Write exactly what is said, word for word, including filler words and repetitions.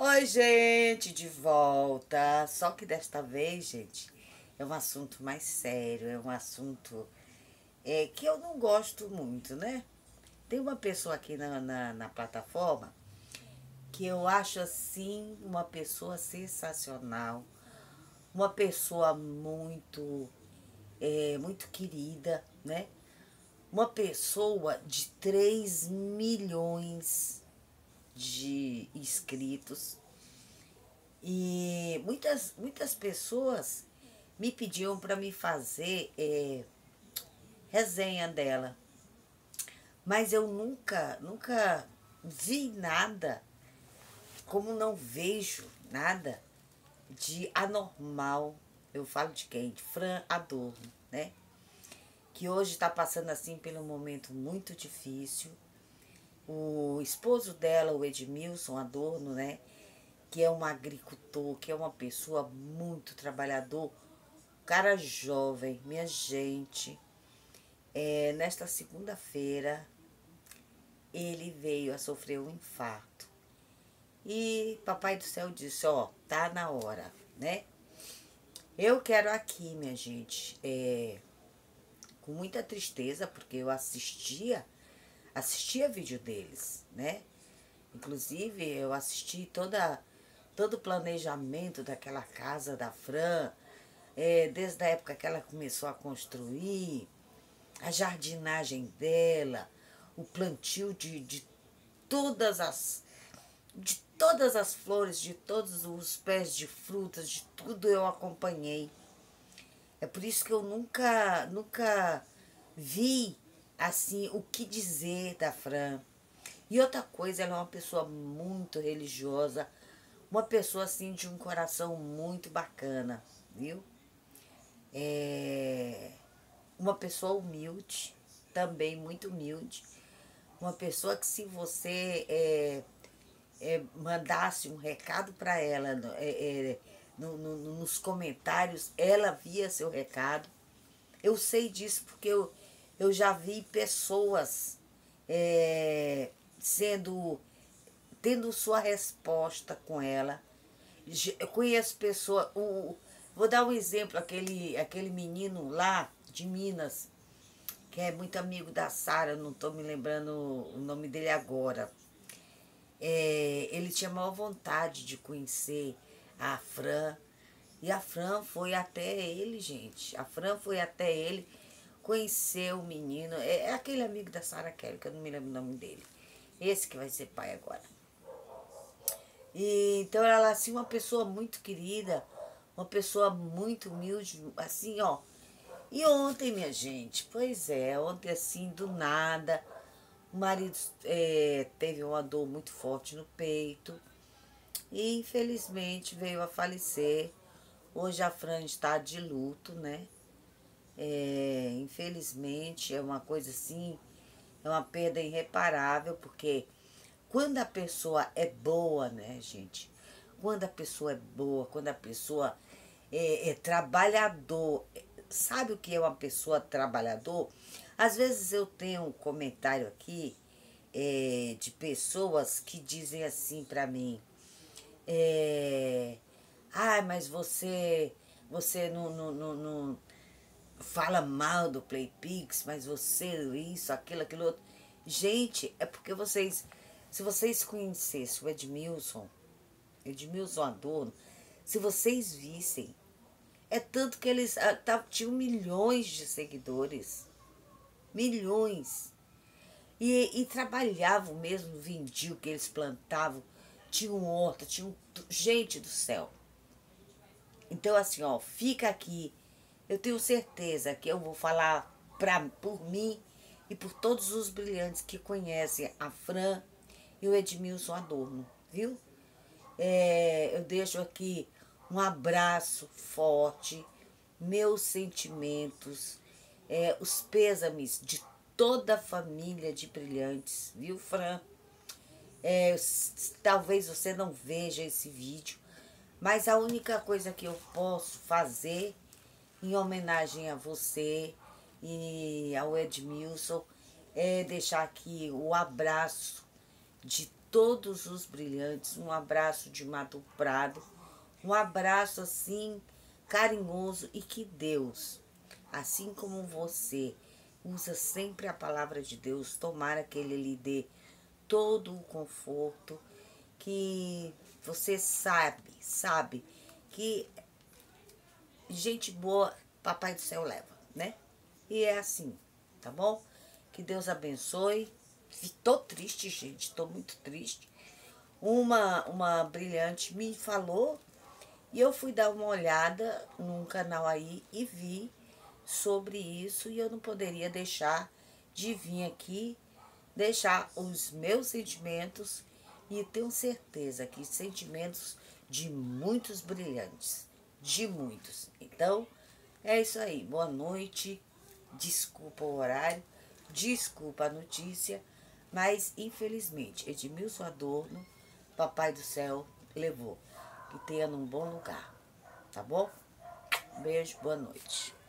Oi, gente, de volta. Só que desta vez, gente, é um assunto mais sério, é um assunto é, que eu não gosto muito, né? Tem uma pessoa aqui na, na, na plataforma que eu acho assim uma pessoa sensacional, uma pessoa muito, é, muito querida, né? Uma pessoa de três milhões de inscritos. E muitas, muitas pessoas me pediam para me fazer é, resenha dela. Mas eu nunca, nunca vi nada, como não vejo nada de anormal. Eu falo de quem? De Fran Adorno, né? Que hoje está passando assim pelo um momento muito difícil. O esposo dela, o Edmilson Adorno, né? Que é um agricultor, que é uma pessoa muito trabalhador, cara jovem, minha gente. É, nesta segunda-feira, ele veio a sofrer um infarto. E Papai do Céu disse, ó, tá na hora, né? Eu quero aqui, minha gente, é, com muita tristeza, porque eu assistia, assistia vídeo deles, né? Inclusive, eu assisti toda, todo o planejamento daquela casa da Fran, é, desde a época que ela começou a construir, a jardinagem dela, o plantio de, de todas as de todas as flores, de todos os pés de frutas, de tudo eu acompanhei. É por isso que eu nunca, nunca vi assim o que dizer da Fran. E outra coisa, ela é uma pessoa muito religiosa, uma pessoa assim de um coração muito bacana, viu? É uma pessoa humilde, também muito humilde. Uma pessoa que se você é, é, mandasse um recado para ela é, é, no, no, nos comentários, ela via seu recado. Eu sei disso porque eu, eu já vi pessoas é, sendo tendo sua resposta com ela. Eu conheço pessoas. O, vou dar um exemplo, aquele, aquele menino lá de Minas, que é muito amigo da Sara, não estou me lembrando o nome dele agora. É, ele tinha maior vontade de conhecer a Fran. E a Fran foi até ele, gente. A Fran foi até ele conhecer o menino. É, é aquele amigo da Sara Kelly, que eu não me lembro o nome dele. Esse que vai ser pai agora. E, então ela é assim, uma pessoa muito querida, uma pessoa muito humilde, assim, ó. E ontem, minha gente, pois é, ontem assim, do nada, o marido é, teve uma dor muito forte no peito e infelizmente veio a falecer. Hoje a Fran está de luto, né? É, infelizmente é uma coisa assim, é uma perda irreparável, porque quando a pessoa é boa, né, gente? Quando a pessoa é boa, quando a pessoa é, é trabalhador, sabe o que é uma pessoa trabalhador? Às vezes eu tenho um comentário aqui é, de pessoas que dizem assim pra mim, é, ah, mas você, você não, não, não, não fala mal do Playpix, mas você isso, aquilo, aquilo outro. Gente, é porque vocês, se vocês conhecessem o Edmilson, Edmilson Adorno, se vocês vissem, é tanto que eles ah, tá, tinham milhões de seguidores, milhões. E, e trabalhavam mesmo, vendiam o que eles plantavam, tinham horta, tinham, gente do céu. Então assim, ó, fica aqui. Eu tenho certeza que eu vou falar pra, por mim e por todos os brilhantes que conhecem a Fran e o Edmilson Adorno, viu? É, eu deixo aqui um abraço forte, meus sentimentos, é, os pêsames de toda a família de brilhantes, viu, Fran? É, talvez você não veja esse vídeo, mas a única coisa que eu posso fazer em homenagem a você e ao Edmilson é deixar aqui o abraço de todos os brilhantes, um abraço de Mato Prado, um abraço assim carinhoso, e que Deus, assim como você usa sempre a palavra de Deus, tomara que Ele lhe dê todo o conforto, que você sabe, sabe que gente boa Papai do Céu leva, né? E é assim, tá bom? Que Deus abençoe. Tô triste, gente, tô muito triste. Uma, uma brilhante me falou e eu fui dar uma olhada num canal aí e vi sobre isso, e eu não poderia deixar de vir aqui deixar os meus sentimentos, e tenho certeza que sentimentos de muitos brilhantes, de muitos. Então, é isso aí. Boa noite. Desculpa o horário, desculpa a notícia, mas infelizmente Edmilson Adorno, Papai do Céu levou. Que tenha num bom lugar, tá bom? Beijo, boa noite.